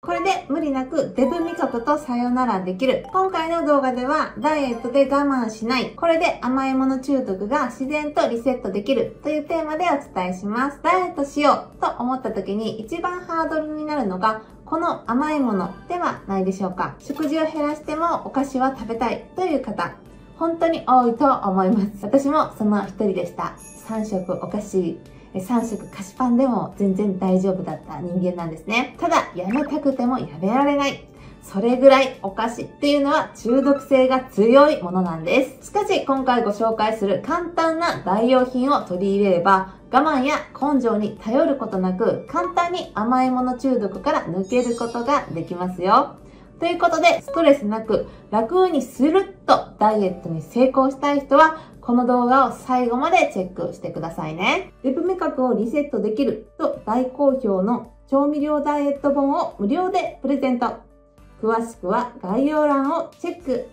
これで無理なくデブ味覚とさよならできる。今回の動画ではダイエットで我慢しない。これで甘いもの中毒が自然とリセットできるというテーマでお伝えします。ダイエットしようと思った時に一番ハードルになるのがこの甘いものではないでしょうか。食事を減らしてもお菓子は食べたいという方、本当に多いと思います。私もその一人でした。3食お菓子、3食菓子パンでも全然大丈夫だった人間なんですね。ただ、やめたくてもやめられない。それぐらいお菓子っていうのは中毒性が強いものなんです。しかし、今回ご紹介する簡単な代用品を取り入れれば、我慢や根性に頼ることなく、簡単に甘いもの中毒から抜けることができますよ。ということで、ストレスなく楽にスルッとダイエットに成功したい人は、この動画を最後までチェックしてくださいね。デブ味覚をリセットできると大好評の調味料ダイエット本を無料でプレゼント。詳しくは概要欄をチェック。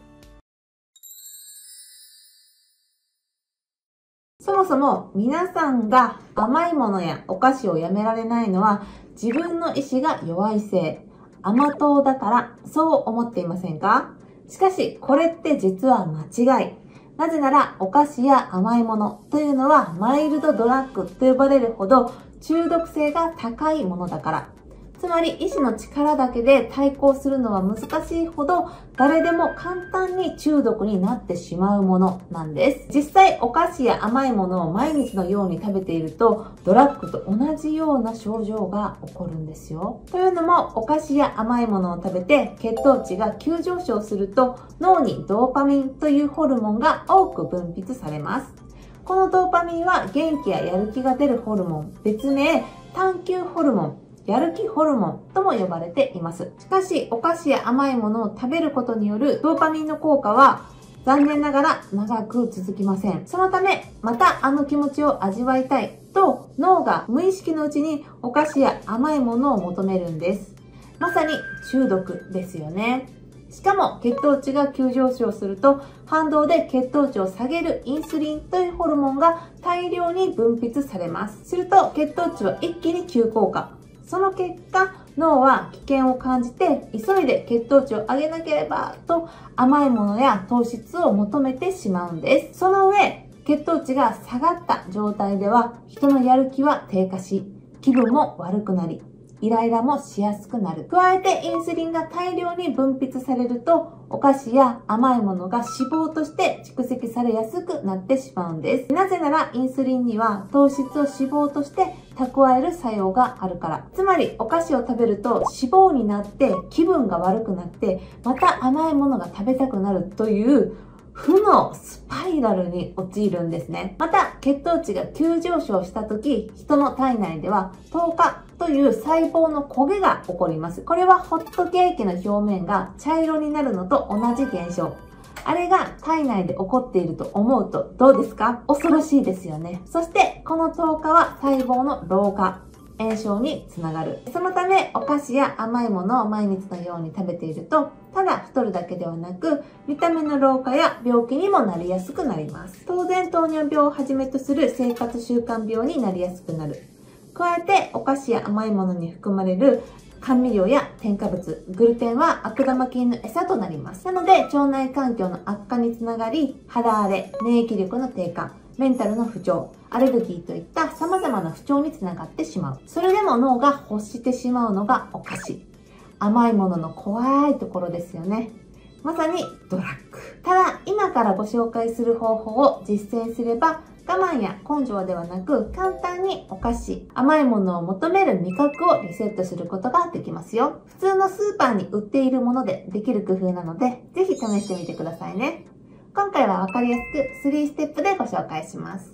そもそも皆さんが甘いものやお菓子をやめられないのは自分の意志が弱いせい。甘党だからそう思っていませんか？しかしこれって実は間違い。なぜならお菓子や甘いものというのはマイルドドラッグと呼ばれるほど中毒性が高いものだから。つまり意志の力だけで対抗するのは難しいほど誰でも簡単に中毒になってしまうものなんです。実際お菓子や甘いものを毎日のように食べているとドラッグと同じような症状が起こるんですよ。というのもお菓子や甘いものを食べて血糖値が急上昇すると脳にドーパミンというホルモンが多く分泌されます。このドーパミンは元気ややる気が出るホルモン、別名探求ホルモン、やる気ホルモンとも呼ばれています。しかし、お菓子や甘いものを食べることによるドーパミンの効果は残念ながら長く続きません。そのため、またあの気持ちを味わいたいと脳が無意識のうちにお菓子や甘いものを求めるんです。まさに中毒ですよね。しかも血糖値が急上昇すると反動で血糖値を下げるインスリンというホルモンが大量に分泌されます。すると血糖値は一気に急降下。その結果、脳は危険を感じて急いで血糖値を上げなければと甘いものや糖質を求めてしまうんです。その上、血糖値が下がった状態では人のやる気は低下し、気分も悪くなり、イライラもしやすくなる。加えてインスリンが大量に分泌されると、お菓子や甘いものが脂肪として蓄積されやすくなってしまうんです。なぜならインスリンには糖質を脂肪として蓄える作用があるから。つまりお菓子を食べると脂肪になって気分が悪くなって、また甘いものが食べたくなるという負のスパイラルに陥るんですね。また、血糖値が急上昇した時、人の体内では糖化という細胞の焦げが起こります。これはホットケーキの表面が茶色になるのと同じ現象。あれが体内で起こっていると思うとどうですか？恐ろしいですよね。そして、この糖化は細胞の老化。炎症につながる。そのため、お菓子や甘いものを毎日のように食べていると、ただ太るだけではなく、見た目の老化や病気にもなりやすくなります。当然、糖尿病をはじめとする生活習慣病になりやすくなる。加えて、お菓子や甘いものに含まれる甘味料や添加物、グルテンは悪玉菌の餌となります。なので、腸内環境の悪化につながり、肌荒れ、免疫力の低下、メンタルの不調、アレルギーといった様々な不調につながってしまう。それでも脳が欲してしまうのがお菓子。甘いものの怖いところですよね。まさにドラッグ。ただ、今からご紹介する方法を実践すれば、我慢や根性ではなく、簡単にお菓子、甘いものを求める味覚をリセットすることができますよ。普通のスーパーに売っているものでできる工夫なので、ぜひ試してみてくださいね。今回はわかりやすく3ステップでご紹介します。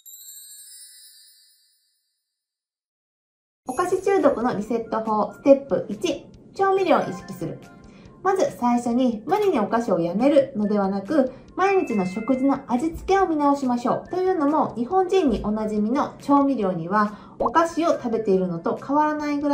お菓子中毒のリセット法ステップ1、調味料を意識する。まず最初に無理にお菓子をやめるのではなく、毎日の食事の味付けを見直しましょう。というのも、日本人におなじみの調味料には、お菓子を食べているのと変わらないぐらい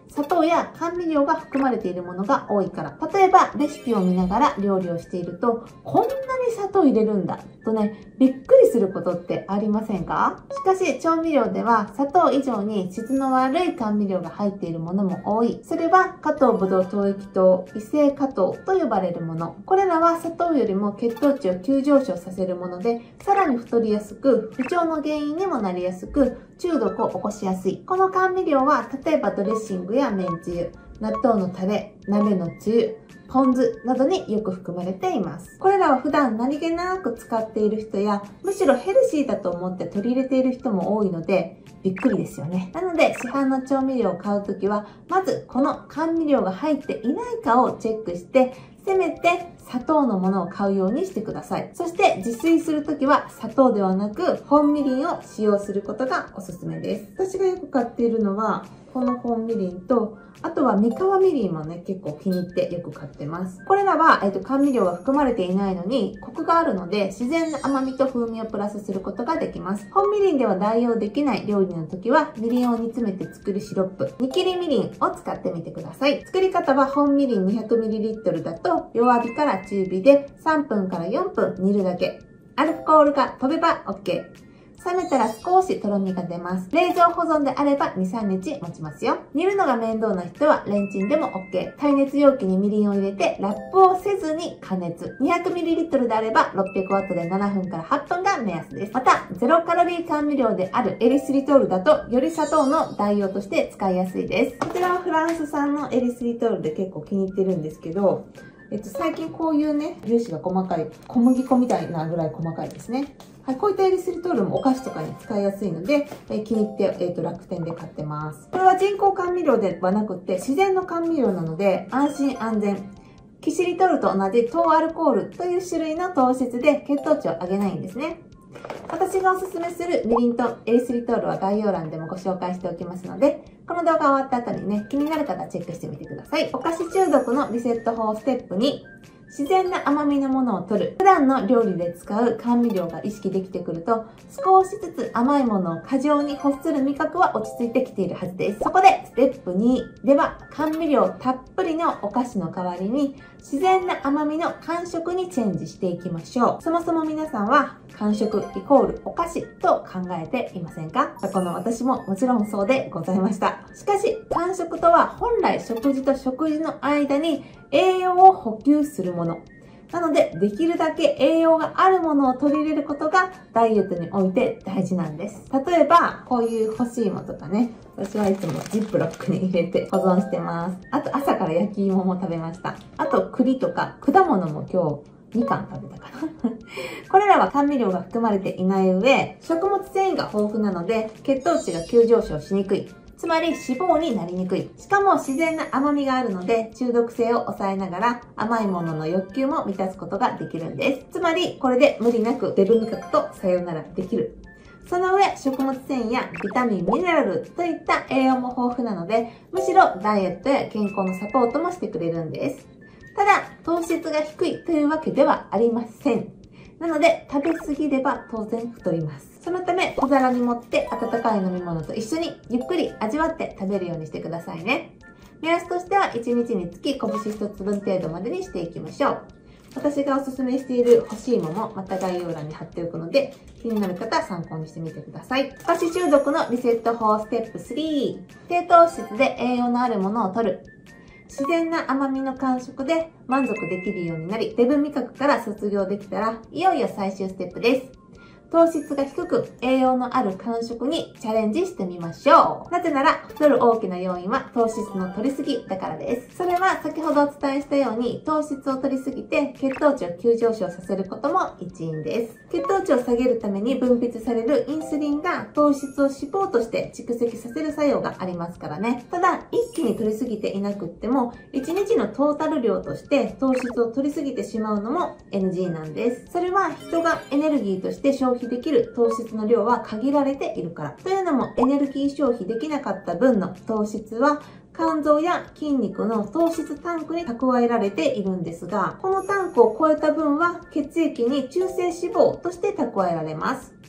砂糖や甘味料が含まれているものが多いから。例えば、レシピを見ながら料理をしていると、こんなに砂糖入れるんだとね、びっくりすることってありませんか？しかし、調味料では砂糖以上に質の悪い甘味料が入っているものも多い。それは、果糖、ブドウ、糖液糖、異性果糖と呼ばれるもの。これらは砂糖よりも血糖値を急上昇させるもので、さらに太りやすく、不調の原因にもなりやすく、中毒を起こしやすい。この甘味料は、例えばドレッシングやめんつゆ、納豆のタレ、鍋のつゆ、ポン酢などによく含まれています。これらは普段何気なく使っている人や、むしろヘルシーだと思って取り入れている人も多いので、びっくりですよね。なので、市販の調味料を買うときは、まずこの甘味料が入っていないかをチェックして、せめて砂糖のものを買うようにしてください。そして自炊するときは砂糖ではなく本みりんを使用することがおすすめです。私がよく買っているのはこの本みりんと、あとは三河みりんもね、結構気に入ってよく買ってます。これらは、甘味料が含まれていないのに、コクがあるので、自然な甘みと風味をプラスすることができます。本みりんでは代用できない料理の時は、みりんを煮詰めて作るシロップ、煮切りみりんを使ってみてください。作り方は、本みりん 200ml だと、弱火から中火で3分から4分煮るだけ。アルコールが飛べば OK。冷めたら少しとろみが出ます。冷蔵保存であれば2、3日持ちますよ。煮るのが面倒な人はレンチンでも OK。耐熱容器にみりんを入れてラップをせずに加熱。200ml であれば 600W で7分から8分が目安です。また、ゼロカロリー甘味料であるエリスリトールだとより砂糖の代用として使いやすいです。こちらはフランス産のエリスリトールで結構気に入ってるんですけど、最近こういうね、粒子が細かい、小麦粉みたいなぐらい細かいですね。はい、こういったエリスリトールもお菓子とかに使いやすいので、気に入って、楽天で買ってます。これは人工甘味料ではなくて、自然の甘味料なので、安心安全。キシリトールと同じ糖アルコールという種類の糖質で血糖値を上げないんですね。私がおすすめするみりんとエリスリトールは概要欄でもご紹介しておきますので、この動画終わった後にね、気になる方はチェックしてみてください。お菓子中毒のリセット法ステップ2。自然な甘みのものを取る。普段の料理で使う甘味料が意識できてくると、少しずつ甘いものを過剰に欲する味覚は落ち着いてきているはずです。そこで、ステップ2では、甘味料たっぷりのお菓子の代わりに、自然な甘みの間食にチェンジしていきましょう。そもそも皆さんは、間食イコールお菓子と考えていませんか？過去の私ももちろんそうでございました。しかし、間食とは本来食事と食事の間に栄養を補給するもの。なので、できるだけ栄養があるものを取り入れることがダイエットにおいて大事なんです。例えば、こういう干し芋とかね、私はいつもジップロックに入れて保存してます。あと、朝から焼き芋も食べました。あと、栗とか果物も今日、みかん食べたかなこれらは甘味料が含まれていない上、食物繊維が豊富なので、血糖値が急上昇しにくい。つまり脂肪になりにくい。しかも自然な甘みがあるので、中毒性を抑えながら甘いものの欲求も満たすことができるんです。つまり、これで無理なくデブ味覚とさよならできる。その上、食物繊維やビタミン、ミネラルといった栄養も豊富なので、むしろダイエットや健康のサポートもしてくれるんです。ただ、糖質が低いというわけではありません。なので、食べ過ぎれば当然太ります。そのため、小皿に盛って温かい飲み物と一緒にゆっくり味わって食べるようにしてくださいね。目安としては1日につき拳1つ分程度までにしていきましょう。私がおすすめしている干し芋もまた概要欄に貼っておくので、気になる方は参考にしてみてください。お菓子中毒のリセット法ステップ3。低糖質で栄養のあるものを摂る。自然な甘みの間食で満足できるようになり、デブ味覚から卒業できたら、いよいよ最終ステップです。糖質が低く栄養のある間食にチャレンジしてみましょう。なぜなら、太る大きな要因は糖質の摂りすぎだからです。それは先ほどお伝えしたように、糖質を摂りすぎて血糖値を急上昇させることも一因です。血糖値を下げるために分泌されるインスリンが糖質を脂肪として蓄積させる作用がありますからね。ただ、一気に摂りすぎていなくっても、1日のトータル量として糖質を摂りすぎてしまうのも NG なんです。それは人がエネルギーとして消費できる糖質の量は限られているから。というのもエネルギー消費できなかった分の糖質は肝臓や筋肉の糖質タンクに蓄えられているんですが、このタンクを超えた分は血液に中性脂肪として蓄えられます。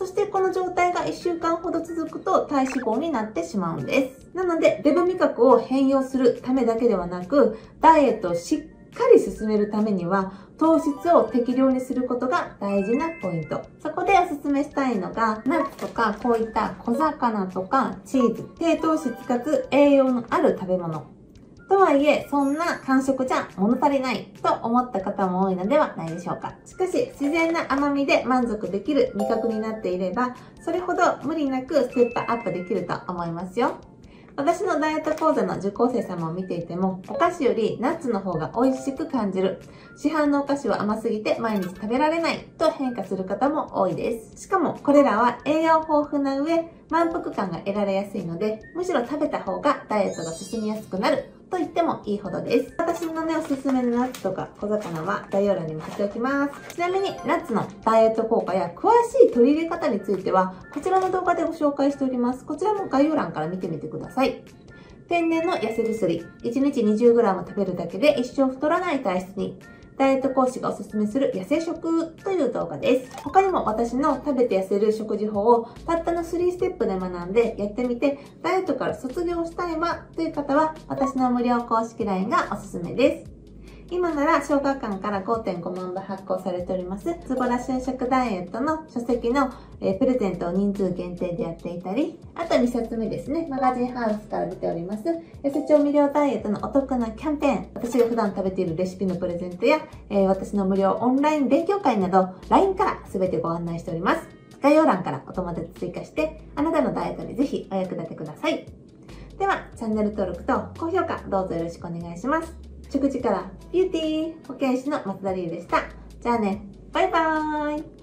そしてこの状態が1週間ほど続くと体脂肪になってしまうんです。なので、デブ味覚を変容するためだけではなく、ダイエットをしっかり進めるためには、糖質を適量にすることが大事なポイント。そこでおすすめしたいのが、ナッツとかこういった小魚とかチーズ、低糖質かつ栄養のある食べ物。とはいえ、そんな間食じゃ物足りないと思った方も多いのではないでしょうか。しかし、自然な甘みで満足できる味覚になっていれば、それほど無理なくステップアップできると思いますよ。私のダイエット講座の受講生様を見ていても、お菓子よりナッツの方が美味しく感じる。市販のお菓子は甘すぎて毎日食べられないと変化する方も多いです。しかもこれらは栄養豊富な上、満腹感が得られやすいので、むしろ食べた方がダイエットが進みやすくなると言ってもいいほどです。私のおすすめのナッツとか小魚は概要欄にも貼っておきます。ちなみにナッツのダイエット効果や詳しい取り入れ方については、こちらの動画でご紹介しております。こちらも概要欄から見てみてください。天然の痩せ薬、1日 20g 食べるだけで一生太らない体質に、ダイエット講師がおすすめする痩せ食という動画です。他にも私の食べて痩せる食事法をたったの3ステップで学んでやってみて、ダイエットから卒業したいわという方は、私の無料公式 LINE がおすすめです。今なら小学館から 5.5 万部発行されております、ズボラ就職ダイエットの書籍のプレゼントを人数限定でやっていたり、あと2冊目ですね、マガジンハウスから出ております、痩せ調味料ダイエットのお得なキャンペーン、私が普段食べているレシピのプレゼントや、私の無料オンライン勉強会など、LINE から全てご案内しております。概要欄からお友達追加して、あなたのダイエットにぜひお役立てください。では、チャンネル登録と高評価どうぞよろしくお願いします。食事からビューティー保健師の松田理恵でした。じゃあね、バイバーイ。